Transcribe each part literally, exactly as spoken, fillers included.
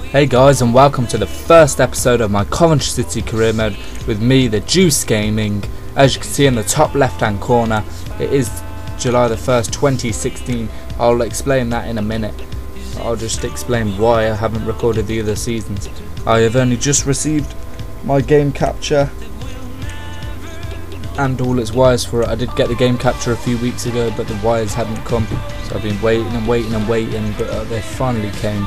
Hey guys, and welcome to the first episode of my Coventry City career mode with me, the Juice Gaming. As you can see in the top left hand corner, it is July the first twenty sixteen. I'll explain that in a minute. I'll just explain why I haven't recorded the other seasons. I have only just received my game capture and all its wires for it. I did get the game capture a few weeks ago, but the wires hadn't come, so I've been waiting and waiting and waiting, but uh, they finally came.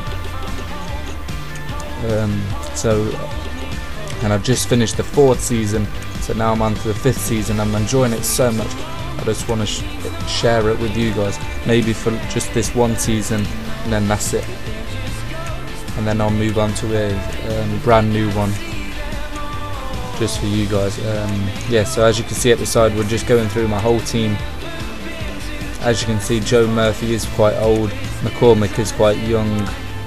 Um, so, and I've just finished the fourth season, so now I'm on to the fifth season. I'm enjoying it so much, I just want to sh share it with you guys, maybe for just this one season, and then that's it, and then I'll move on to a um, brand new one just for you guys. Um, yeah, so as you can see at the side, we're just going through my whole team. As you can see, Joe Murphy is quite old, McCormick is quite young,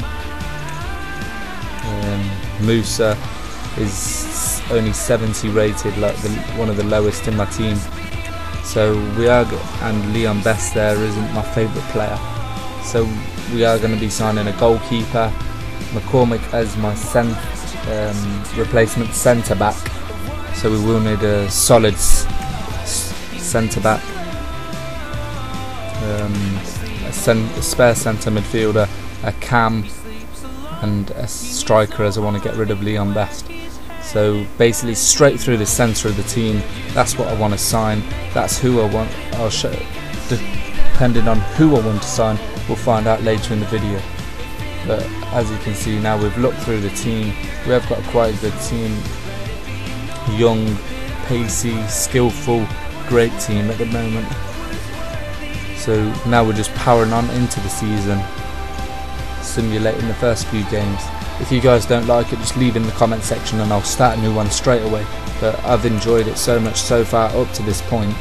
Um, Musa is only seventy rated, like the, one of the lowest in my team. So we are, and Leon Best there isn't my favourite player. So we are going to be signing a goalkeeper, McCormick as my cent, um, replacement centre back. So we will need a solid centre back, um, a, cent a spare centre midfielder, a cam, and a striker, as I want to get rid of Leon Best. So basically straight through the centre of the team, that's what I want to sign, that's who I want. I'll show, depending on who I want to sign, we'll find out later in the video. But as you can see now, we've looked through the team, we have got quite a good team, young, pacey, skillful, great team at the moment. So now we're just powering on into the season, simulating the first few games. If you guys don't like it, just leave in the comment section and I'll start a new one straight away. But I've enjoyed it so much so far up to this point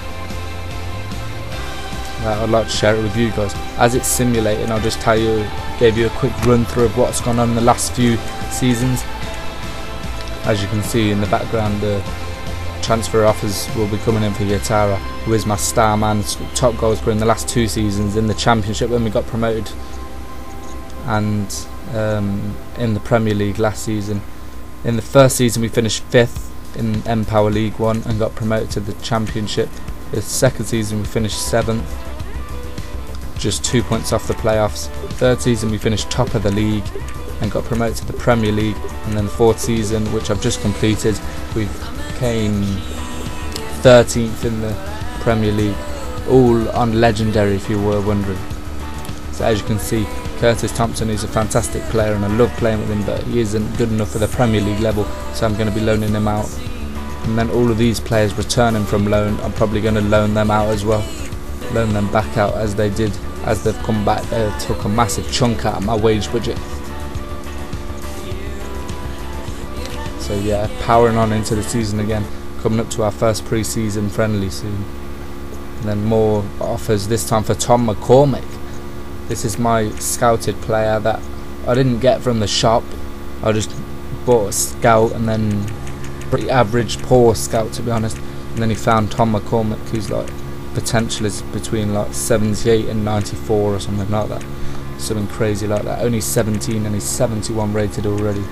that I'd like to share it with you guys. As it's simulating, I'll just tell you, gave you a quick run through of what's gone on in the last few seasons. As you can see in the background, the transfer offers will be coming in for Yatara, who is my star man, top goal scorer in the last two seasons, in the Championship when we got promoted, and um, in the Premier League last season. In the first season we finished fifth in Empower League one and got promoted to the Championship. The second season we finished seventh, just two points off the playoffs. Third season we finished top of the league and got promoted to the Premier League, and then the fourth season, which I've just completed, we came thirteenth in the Premier League, all on legendary if you were wondering. So as you can see, Curtis Thompson is a fantastic player and I love playing with him, but he isn't good enough for the Premier League level, so I'm going to be loaning him out. And then all of these players returning from loan, I'm probably going to loan them out as well, loan them back out as they did, as they've come back. They took a massive chunk out of my wage budget. So yeah, powering on into the season again, coming up to our first pre-season friendly soon. And then more offers, this time for Tom McCormick. This is my scouted player that I didn't get from the shop. I just bought a scout, and then pretty average, poor scout to be honest. And then he found Tom McCormick, who's like potential is between like seventy-eight and ninety-four or something like that. Something crazy like that. Only seventeen and he's seventy-one rated already.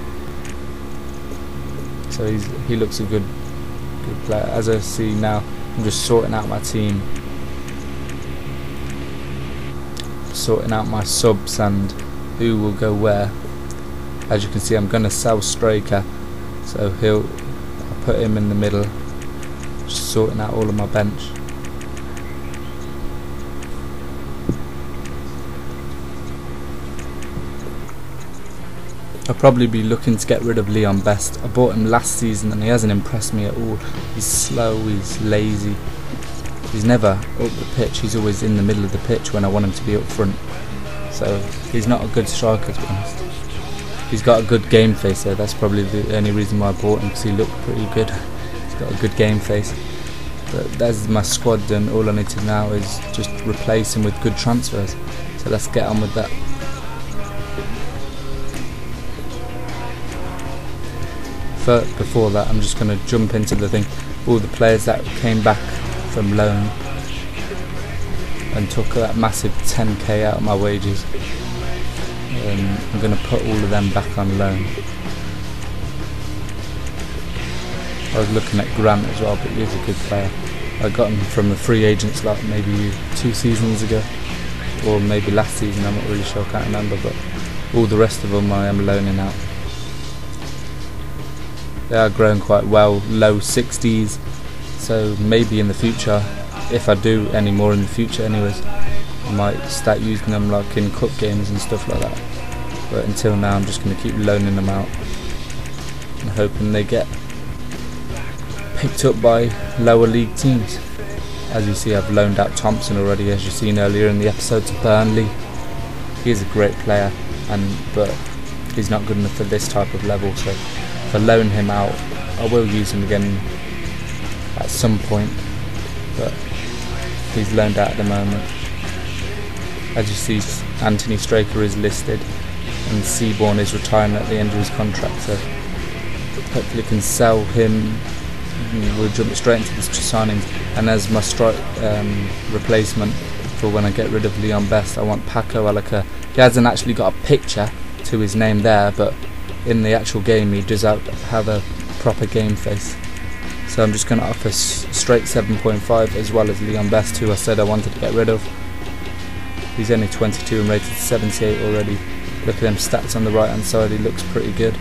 So he's, he looks a good, good player. As I see now, I'm just sorting out my team. Sorting out my subs and who will go where. As you can see, I'm going to sell Straker, so he'll I'll put him in the middle, just sorting out all of my bench. I'll probably be looking to get rid of Leon Best. I bought him last season and he hasn't impressed me at all. He's slow, he's lazy, he's never up the pitch, he's always in the middle of the pitch when I want him to be up front. So he's not a good striker to be honest. He's got a good game face though, that's probably the only reason why I bought him, because he looked pretty good. He's got a good game face. But that's my squad done. All I need to now is just replace him with good transfers. So let's get on with that. But before that, I'm just going to jump into the thing. All the players that came back from loan and took that massive ten K out of my wages. Um, I'm going to put all of them back on loan. I was looking at Grant as well, but he's a good player. I got him from the free agents like maybe two seasons ago, or maybe last season, I'm not really sure, I can't remember, but all the rest of them I am loaning out. They are growing quite well, low sixties, so maybe in the future, if I do any more in the future anyways, I might start using them like in cup games and stuff like that. But until now I'm just going to keep loaning them out and hoping they get picked up by lower league teams. As you see, I've loaned out Thompson already, as you've seen earlier in the episode, to Burnley. He is a great player, and but he's not good enough for this type of level, so if I loan him out I will use him again at some point, but he's loaned out at the moment. As you see, Anthony Straker is listed and Seaborn is retiring at the end of his contract, so hopefully can sell him. We'll jump straight into the signings, and as my strike um, replacement for when I get rid of Leon Best, I want Paco Alaka. He hasn't actually got a picture to his name there, but in the actual game he does have a proper game face. So I'm just going to offer s straight seven point five, as well as Leon Best, who I said I wanted to get rid of. He's only twenty-two and rated seventy-eight already. Look at them stats on the right hand side, he looks pretty good.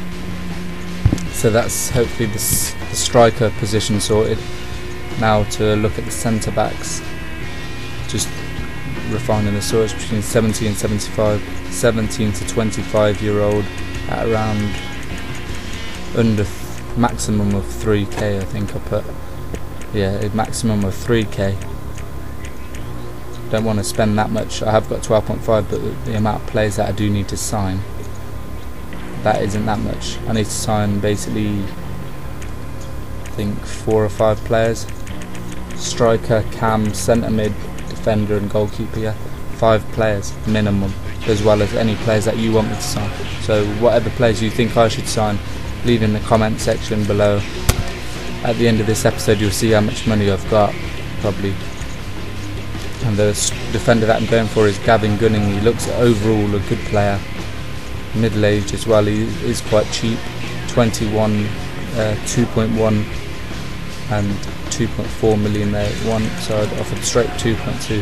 So that's hopefully the, s the striker position sorted. Now to look at the centre backs, just refining the sorts between seventy and seventy-five, seventeen to twenty-five year old at around under th maximum of three K, I think I put. Yeah, a maximum of three K. Don't want to spend that much. I have got twelve point five, but the, the amount of players that I do need to sign, that isn't that much. I need to sign basically I think four or five players. Striker, cam, centre mid, defender and goalkeeper, yeah. Five players minimum, as well as any players that you want me to sign. So whatever players you think I should sign, leave in the comment section below. At the end of this episode you'll see how much money I've got, probably. And the defender that I'm going for is Gavin Gunning. He looks overall a good player, middle-aged as well. He is quite cheap, twenty-one, uh, two point one and two point four million there at one, so I'd offered straight two point two.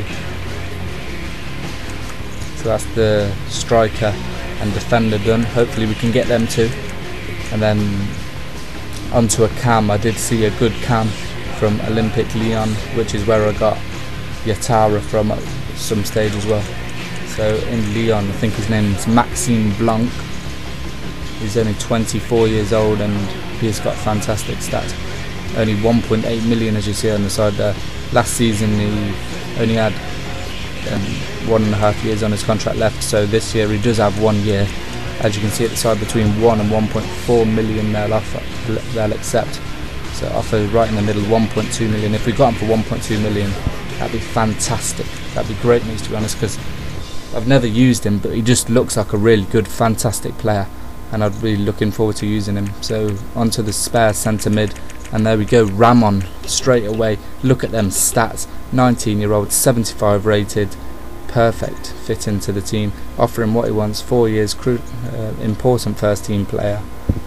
So that's the striker and defender done. Hopefully we can get them too. And then onto a cam. I did see a good cam from Olympic Lyon, which is where I got Yatara from at some stage as well. So in Lyon, I think his name is Maxime Blanc. He's only twenty-four years old and he's got fantastic stats. Only one point eight million, as you see on the side there. Last season he only had um, one and a half years on his contract left, so this year he does have one year. As you can see at the side, between one and one point four million they'll offer, they'll accept. So offer right in the middle, one point two million. If we got him for one point two million, that'd be fantastic. That'd be great news, to be honest, because I've never used him, but he just looks like a really good, fantastic player, and I'd be looking forward to using him. So onto the spare centre mid, and there we go, Ramon straight away. Look at them stats, nineteen year old, seventy-five rated, perfect fit into the team. Offer him what he wants, four years, cru uh, important first team player.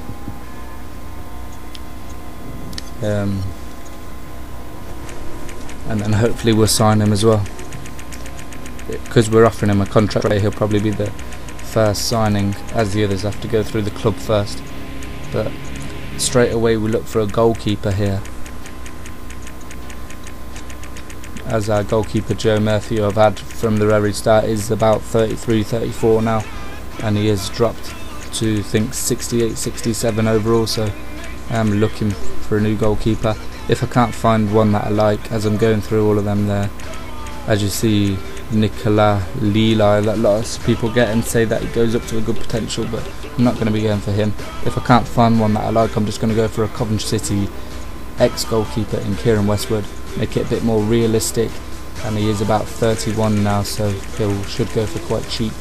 Um, and then hopefully we'll sign him as well, because we're offering him a contract. He'll probably be the first signing, as the others have to go through the club first. But straight away we look for a goalkeeper here, as our goalkeeper Joe Murphy, who I've had from the very start, is about thirty-three, thirty-four now, and he has dropped to I think sixty-eight, sixty-seven overall. So I'm looking for a new goalkeeper. If I can't find one that I like, as I'm going through all of them there, as you see, Nicolas Lila, that lots of people get and say that he goes up to a good potential, but I'm not going to be going for him. If I can't find one that I like, I'm just going to go for a Coventry City ex-goalkeeper in Kieran Westwood, make it a bit more realistic, and he is about thirty-one now, so he should go for quite cheap.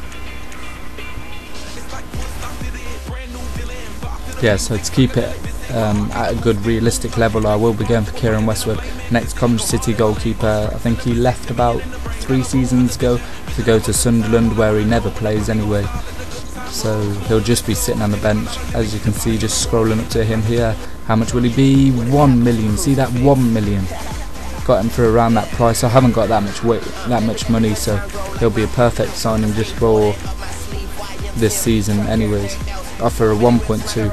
Yeah, so to keep it um, at a good realistic level, I will be going for Kieran Westwood. Next, Coventry City goalkeeper. I think he left about three seasons ago to go to Sunderland, where he never plays anyway. So he'll just be sitting on the bench, as you can see, just scrolling up to him here. How much will he be? One million. See that? One million. Got him for around that price. I haven't got that much weight, that much money, so he'll be a perfect signing just for this season. Anyways, offer a one point two.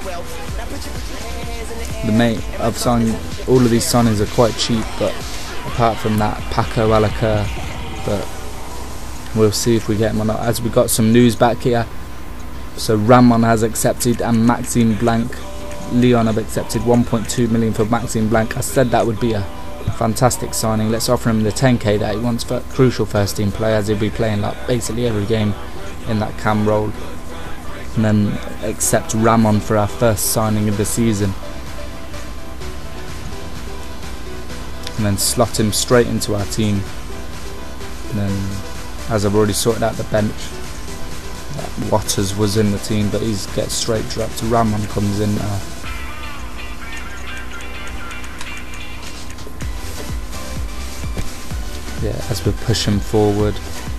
The mate, I've signed all of these signings are quite cheap, but apart from that, Paco Alacur, but we'll see if we get him or not. As we got some news back here, so Ramon has accepted and Maxime Blanc, Leon have accepted one point two million for Maxime Blanc. I said that would be a fantastic signing. Let's offer him the ten K that he wants for crucial first team play, as he'll be playing like basically every game in that cam role. And then accept Ramon for our first signing of the season. And then slot him straight into our team. And then, as I've already sorted out the bench, that Waters was in the team, but he's gets straight dropped. Ramon comes in now. Yeah, as we're pushing forward.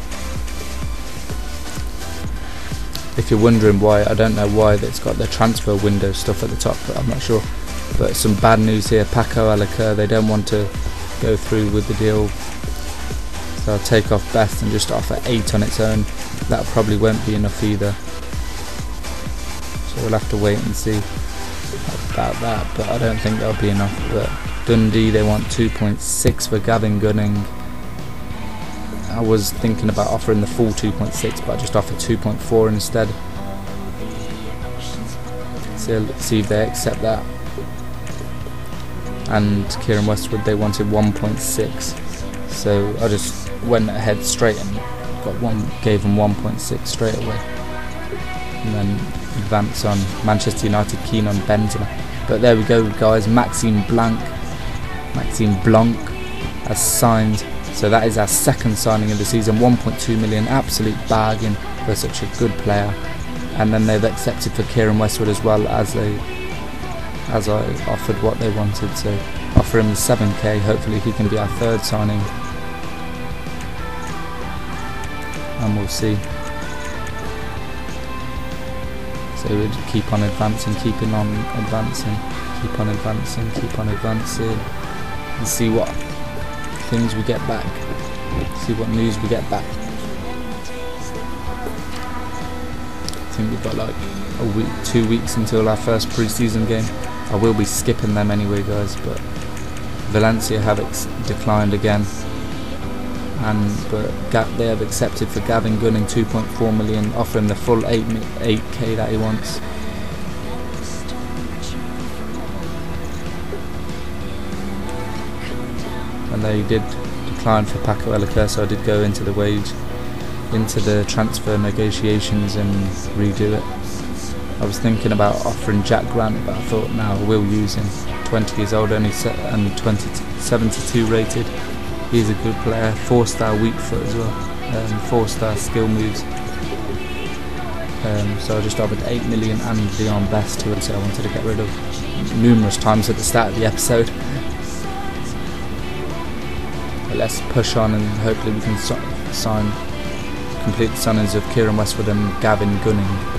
If you're wondering why, I don't know why that's got the transfer window stuff at the top, but I'm not sure. But some bad news here. Paco Alacur, they don't want to go through with the deal, so I'll take off best and just offer eight on its own. That probably won't be enough either, so we'll have to wait and see about that, but I don't think that'll be enough. But Dundee, they want two point six for Gavin Gunning. I was thinking about offering the full two point six, but I just offered two point four instead. So let's see if they accept that. And Kieran Westwood, they wanted one point six, so I just went ahead straight and got one, gave them one point six straight away. And then advance on Manchester United, keen on Benzema. But there we go, guys. Maxime Blanc, Maxime Blanc has signed. So that is our second signing of the season. one point two million, absolute bargain for such a good player. And then they've accepted for Kieran Westwood as well, as they as I offered what they wanted. So offer him the seven K. Hopefully he can be our third signing, and we'll see. So we'll keep on advancing, keeping on advancing, keep on advancing, keep on advancing, and see what things we get back, see what news we get back. I think we've got like a week, two weeks until our first pre-season game. I will be skipping them anyway, guys, but Valencia have ex declined again, and but Ga they have accepted for Gavin Gunning two point four million, offering the full eight K that he wants. And they did decline for Paco Alacur, so I did go into the wage, into the transfer negotiations and redo it. I was thinking about offering Jack Grant, but I thought no, I will use him. twenty years old, only set and twenty, seventy-two rated. He's a good player, four star weak foot as well, um, four star skill moves. Um, so I just offered eight million and Leon Best, who I wanted to get rid of numerous times at the start of the episode. But let's push on and hopefully we can so sign, complete the signings of Kieran Westwood and Gavin Gunning.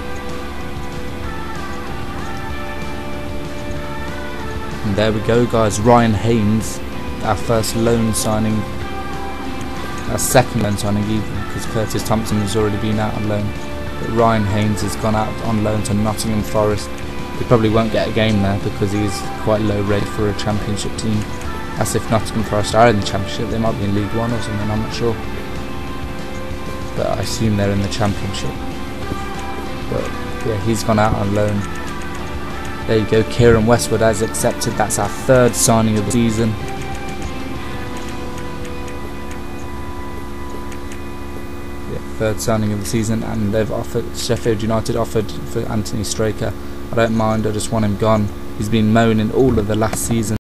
And there we go, guys. Ryan Haynes, our first loan signing, our second loan signing even, because Curtis Thompson has already been out on loan. But Ryan Haynes has gone out on loan to Nottingham Forest. He probably won't get a game there because he's quite low rate for a championship team. As if Nottingham Forest are in the championship. They might be in League One or something, I'm not sure. But I assume they're in the championship. But yeah, he's gone out on loan. There you go, Kieran Westwood has accepted. That's our third signing of the season. Yeah, third signing of the season, and they've offered, Sheffield United offered for Anthony Straker. I don't mind, I just want him gone. He's been moaning all of the last season.